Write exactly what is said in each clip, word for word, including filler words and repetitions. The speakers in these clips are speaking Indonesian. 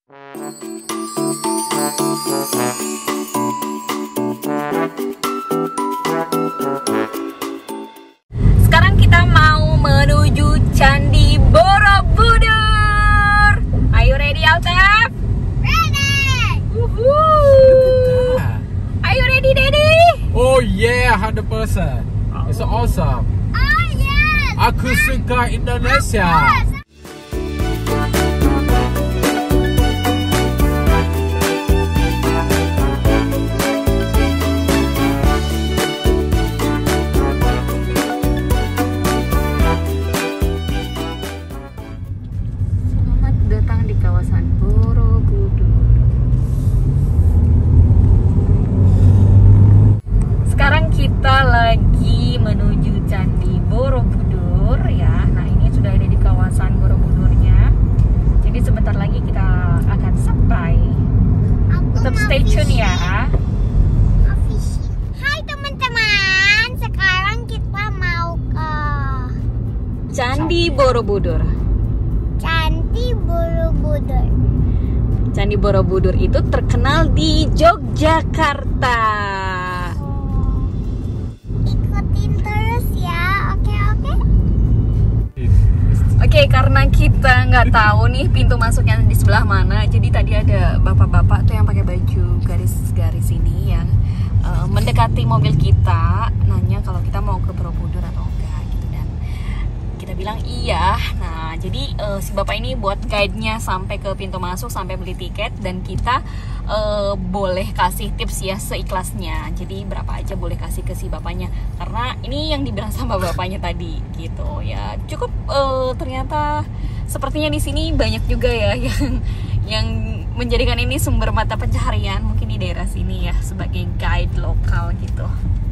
Sekarang kita mau menuju Candi Borobudur. Are you ready, Altaf? Ready! Woohoo! Are you ready, Daddy? Oh yeah, one hundred percent. It's awesome. Oh yes! Aku suka Indonesia. Selamat datang di kawasan Borobudur. Sekarang kita lagi menuju Candi Borobudur ya. Nah, ini sudah ada di kawasan Borobudurnya. Jadi sebentar lagi kita akan sampai. Tetap stay tune ya. Hai teman-teman, sekarang kita mau ke Candi Borobudur. Candi Borobudur. Candi Borobudur itu terkenal di Yogyakarta. Ikutin terus ya, oke oke? Oke, karena kita nggak tahu nih pintu masuknya di sebelah mana, jadi tadi ada bapak-bapak tuh yang pakai baju garis-garis ini yang uh, mendekati mobil kita, nanya kalau kita mau ke Borobudur atau enggak gitu, dan kita bilang iya. Nah, jadi uh, si bapak ini buat guide-nya sampai ke pintu masuk, sampai beli tiket, dan kita uh, boleh kasih tips ya seikhlasnya. Jadi berapa aja boleh kasih ke si bapaknya, karena ini yang dibilang sama bapaknya tadi gitu ya. Cukup uh, ternyata sepertinya di sini banyak juga ya yang yang menjadikan ini sumber mata pencaharian mungkin di daerah sini ya, sebagai guide lokal gitu.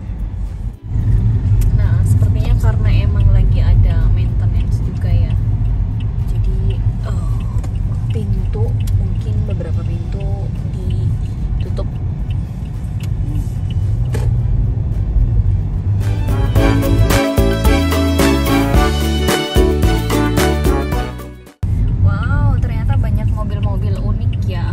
Nah, sepertinya karena emang lagi ada maintenance juga ya, jadi uh, pintu mungkin beberapa pintu ditutup. Wow, ternyata banyak mobil-mobil unik ya.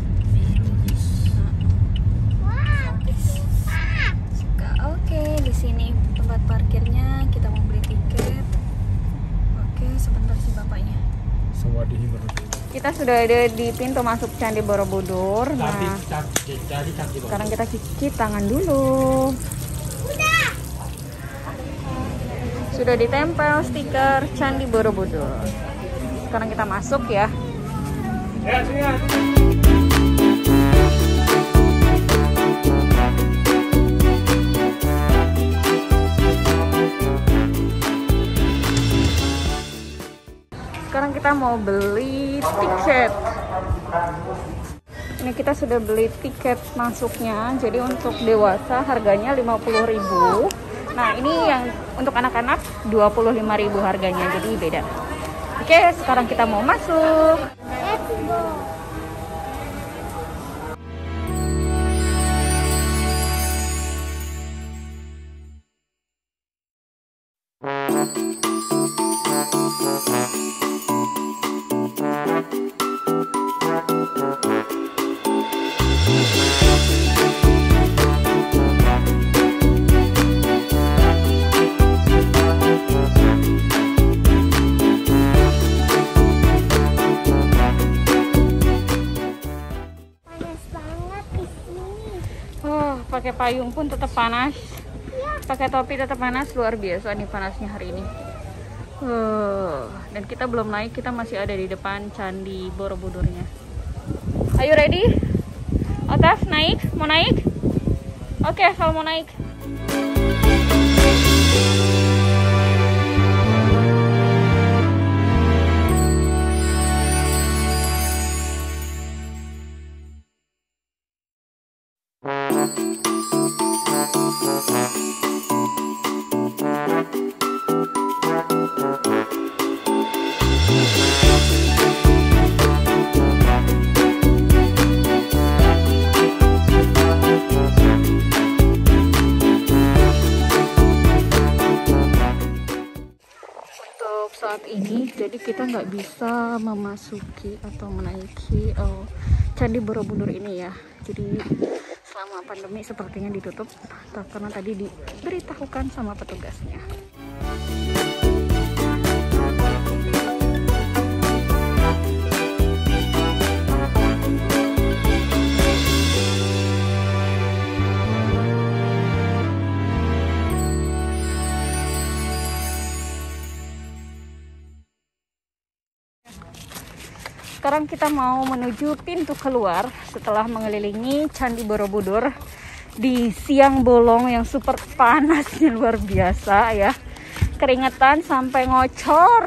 Wah, suka. Suka. Oke, di sini tempat parkirnya, kita mau beli tiket. Oke, sebentar si bapaknya. Sawadihi Borobudur. Kita sudah ada di pintu masuk Candi Borobudur. Nah, Jadi Candi sekarang kita cuci tangan dulu. Sudah ditempel stiker Candi Borobudur. Sekarang kita masuk ya. Ya, sini ya. Sekarang kita mau beli tiket. Ini kita sudah beli tiket masuknya. Jadi untuk dewasa harganya lima puluh ribu. Nah, ini yang untuk anak-anak dua puluh lima ribu harganya. Jadi beda. Oke, sekarang kita mau masuk. Let's go. Panas banget di sini. Oh, pakai payung pun tetap panas. Pakai topi tetap panas, luar biasa nih panasnya hari ini. Uh, dan kita belum naik, kita masih ada di depan Candi Borobudurnya. Are you ready? Otaf, naik? Mau naik? Oke, okay, kalau mau naik. Saat ini jadi kita nggak bisa memasuki atau menaiki uh, Candi Borobudur ini ya. Jadi selama pandemi sepertinya ditutup karena tadi diberitahukan sama petugasnya. Sekarang kita mau menuju pintu keluar setelah mengelilingi Candi Borobudur di siang bolong yang super panasnya luar biasa ya. Keringetan sampai ngocor.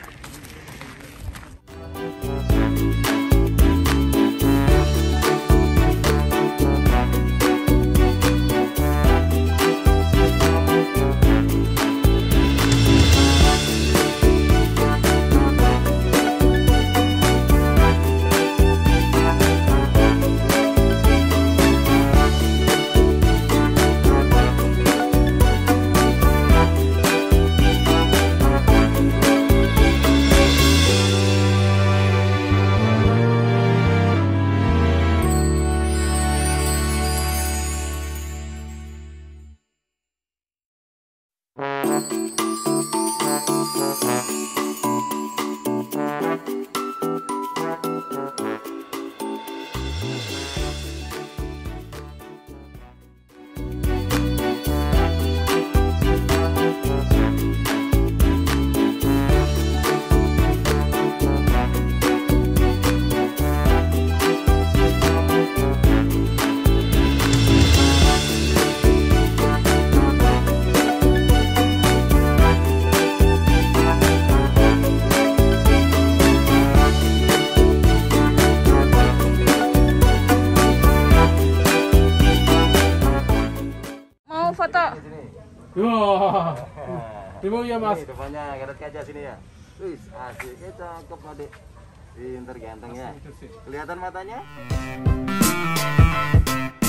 Foto. Wah. Ibu ya Mas. Depannya Gatot Kaca sini ya. Wih, asik, cakep Adik. Pinter ganteng ya. Kelihatan matanya?